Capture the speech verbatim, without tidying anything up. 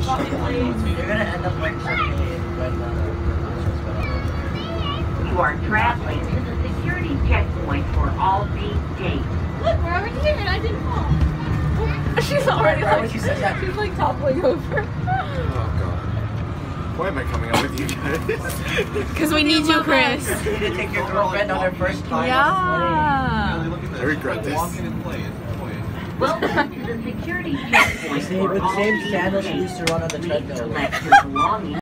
You're gonna end up like something when You are traveling to the security checkpoint for all these dates. Look, we're already here and I didn't fall. She's already like, she says that. she's like toppling over. Oh god. Why am I coming out with you guys? Because we need you, Chris. You need to take your girlfriend on her first time. Yeah. I regret this. Welcome to the security checkpoint See, for with the all same these sandals she dates. used to run on the Please treadmill. collect your belongings.